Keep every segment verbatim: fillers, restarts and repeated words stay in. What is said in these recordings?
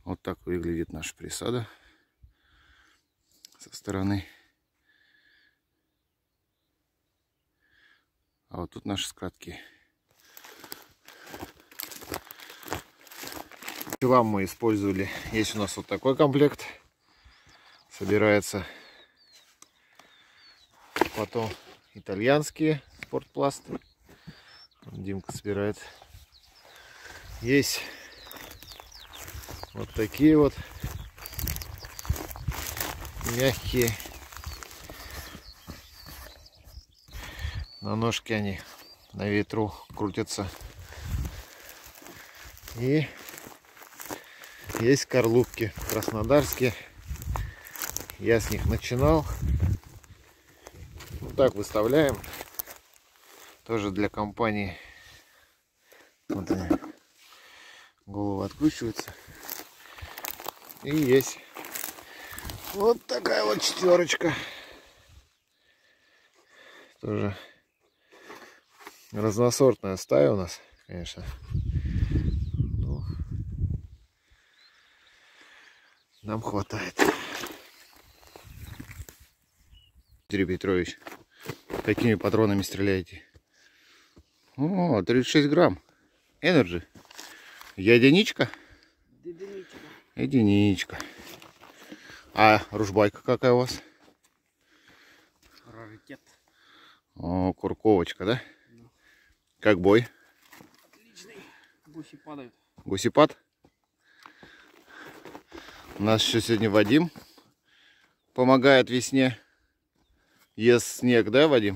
Вот так выглядит наша присада со стороны. А вот тут наши скатки. Вам мы использовали. Есть у нас вот такой комплект. Собирается. Потом итальянские спортпласты. Димка собирает. Есть вот такие вот мягкие. На ножке они на ветру крутятся. И есть скорлупки краснодарские. Я с них начинал. Вот так выставляем. Тоже для компании. Вот они. Головы откручиваются. И есть вот такая вот четверочка. Тоже разносортная стая у нас, конечно. Но нам хватает. Дмитрий Петрович, какими патронами стреляете? О, тридцать шесть грамм. Энерджи. Единичка? Единичка. Единичка. А ружбайка какая у вас? Раритет. О, курковочка, да? Да. Как бой? Отличный. Гуси падают. Гусепад? У нас еще сегодня Вадим помогает весне. Ест снег, да, Вадим?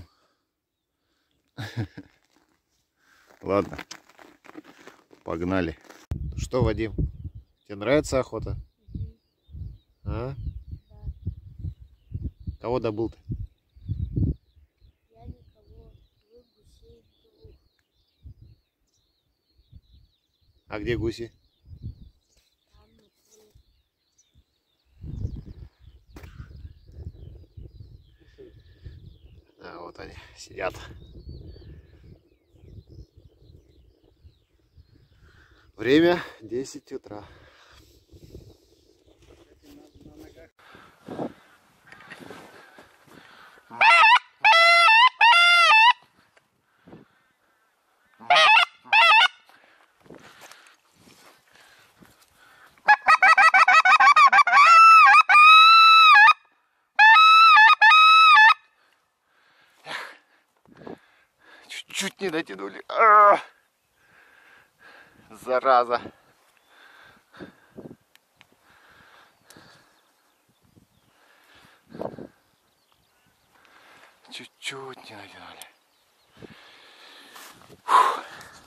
Ладно. Погнали. Что, Вадим? Тебе нравится охота? А? Да. Кого добыл-то? Я никого. Вы гусей двух. А где гуси? Там на поле. А, вот они сидят. Время десять утра. Чуть-чуть не дотянули. А-а-а! Зараза. Чуть-чуть не натянули. Фух.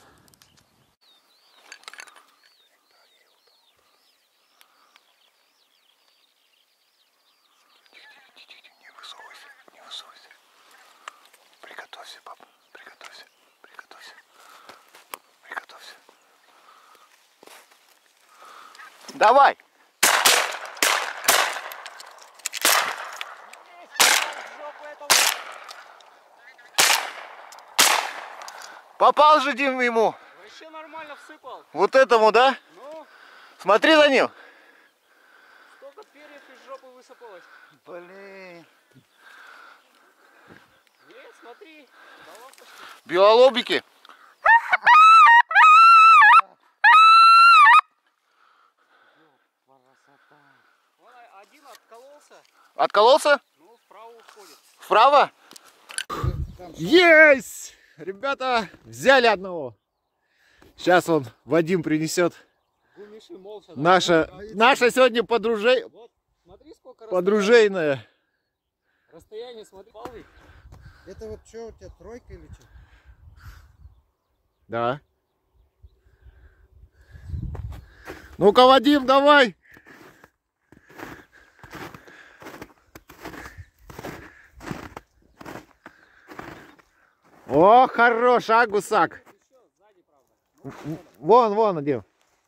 Тихо-тихо-тихо, не высовывайся, не высовывайся. Приготовься, пап, приготовься, приготовься, приготовься. Давай! Попал же, Дим, ему. Вообще нормально всыпал. Вот этому, да? Ну, смотри за ним. столько перьев из жопы высыпалось. Блин. Нет, смотри. Белолобики. Вон один откололся. Откололся? Ну, вправо уходит. Вправо? Есть! Ребята, взяли одного. Сейчас он, Вадим, принесет. Молча, наша, да? наша сегодня подружей... Вот, смотри, сколько подружейная. Расстояние, смотри, полы. Это вот что, у тебя тройка или что? Да. Ну-ка, Вадим, давай. О, хорош, а, гусак. Вон, вон, Дим.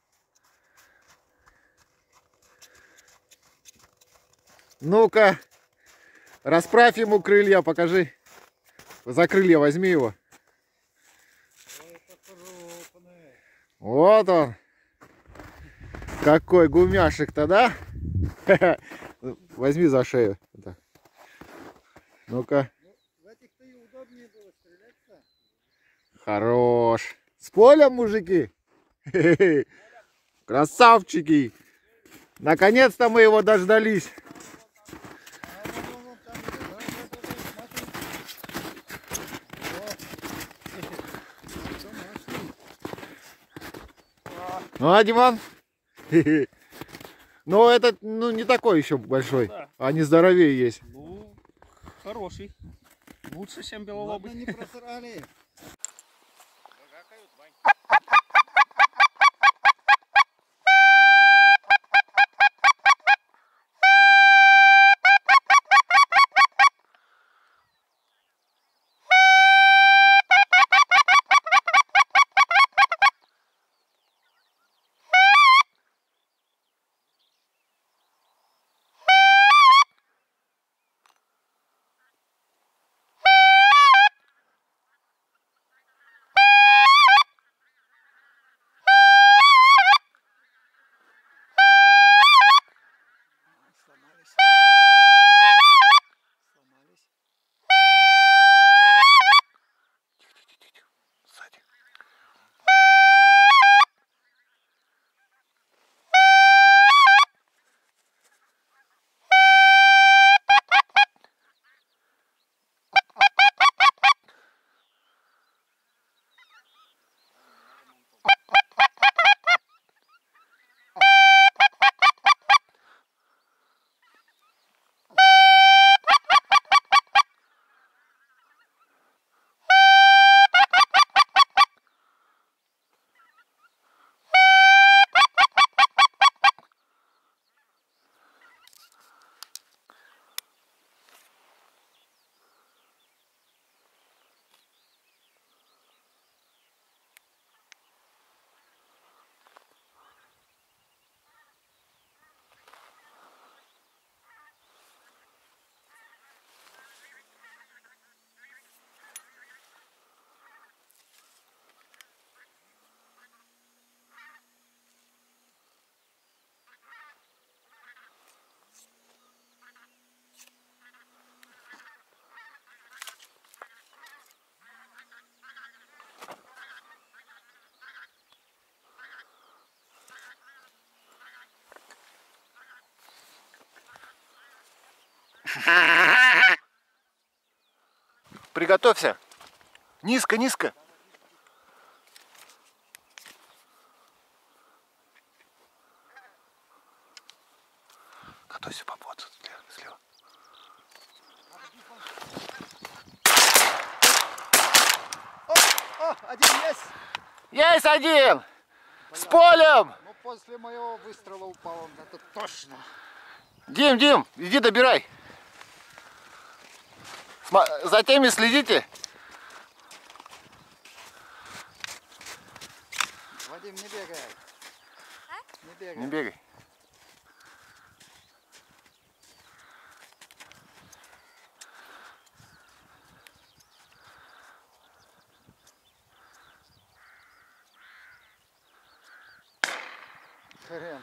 Ну-ка, расправь ему крылья, покажи. За крылья возьми его. Вот он. Какой гумяшек-то, да? Возьми за шею. Ну-ка. В этих-то и удобнее было стрелять-то. Хорош. С полем, мужики. Красавчики. Наконец-то мы его дождались. Ну, а, Диман? Но этот, ну, не такой еще большой. Да. Они здоровее есть. Ну, хороший. Лучше, чем белолобый. Ладно, не просрали. Приготовься. Низко, низко. Готовься, папа, вот слева. О, один есть. Есть один! С полем! Ну, после моего выстрела упал он. Это точно. Дим, Дим, иди добирай. Сма- За теми следите. Вадим, не бегай. Не бегай. Не бегай. Хрен.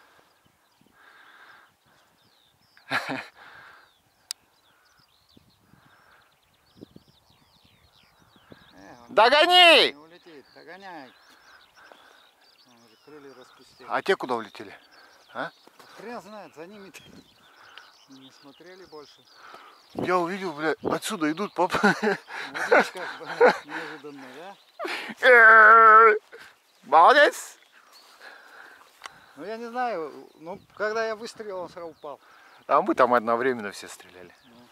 Э, он Догони! не улетит. Догоняй. Он уже крылья распустил. А те куда улетели? А? Хрен знает, за ними не смотрели больше. Я увидел, бля, отсюда идут, папа. Видишь, как бы неожиданно, да? Молодец! Ну я не знаю, ну когда я выстрелил, он сразу упал. А мы там одновременно все стреляли.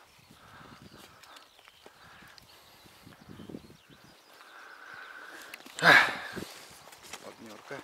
Подмерка.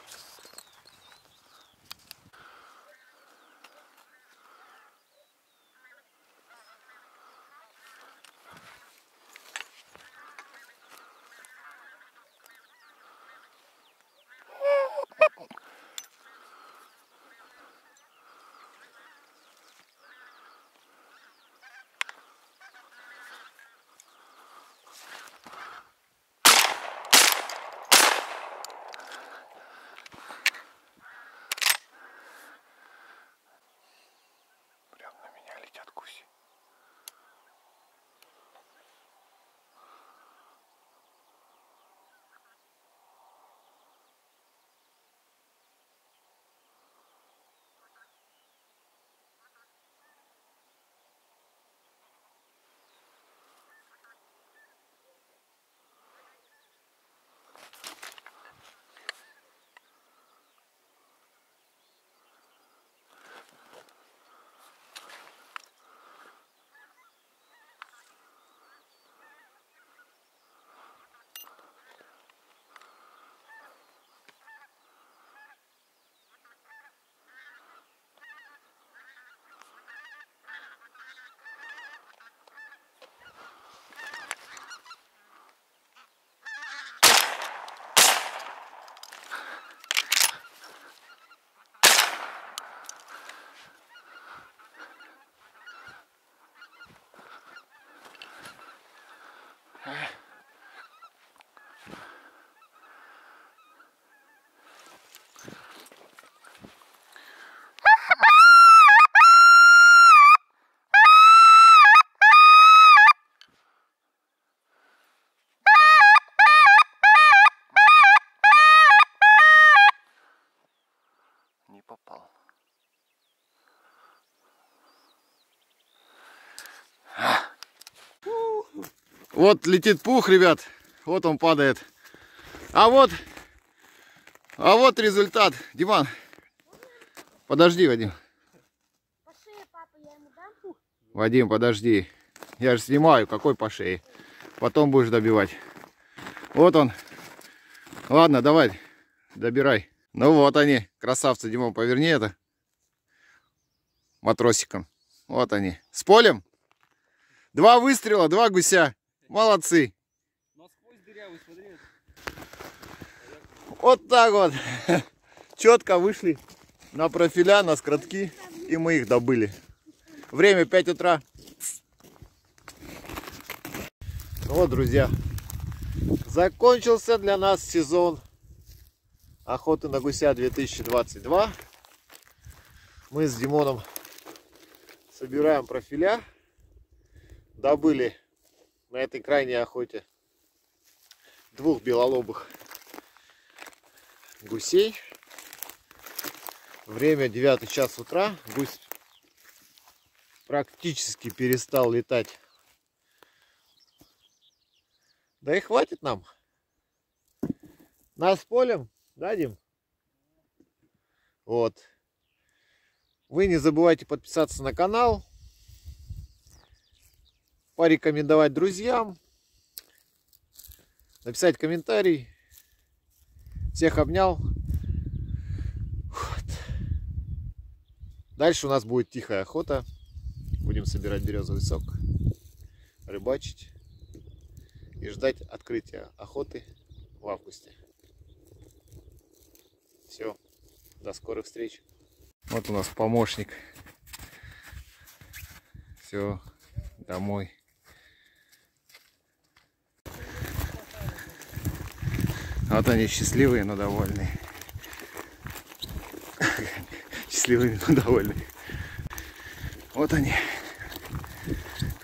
Вот летит пух, ребят. Вот он падает. А вот, а вот результат. Диман, подожди, Вадим. По шее, папа, я ему дам пух? Вадим, подожди. Я же снимаю, какой по шее. Потом будешь добивать. Вот он. Ладно, давай, добирай. Ну вот они, красавцы. Димон, поверни это матросиком. Вот они. С полем. Два выстрела, два гуся. Молодцы. Насквозь дырявый, смотри. Вот так вот. Четко вышли на профиля, на скоротки. И мы их добыли. Время пять утра. Вот, друзья. Закончился для нас сезон охоты на гуся две тысячи двадцать два. Мы с Димоном собираем профиля. Добыли на этой крайней охоте двух белолобых гусей. Время девятый час утра. Гусь практически перестал летать. Да и хватит нам. Нас полем, да, Дим? Вот. Вы не забывайте подписаться на канал, порекомендовать друзьям, написать комментарий. Всех обнял. Вот. Дальше у нас будет тихая охота. Будем собирать березовый сок, рыбачить и ждать открытия охоты в августе. Все. До скорых встреч. Вот у нас помощник. Все, домой. Вот они счастливые, но довольные. Счастливые, но довольные. Вот они.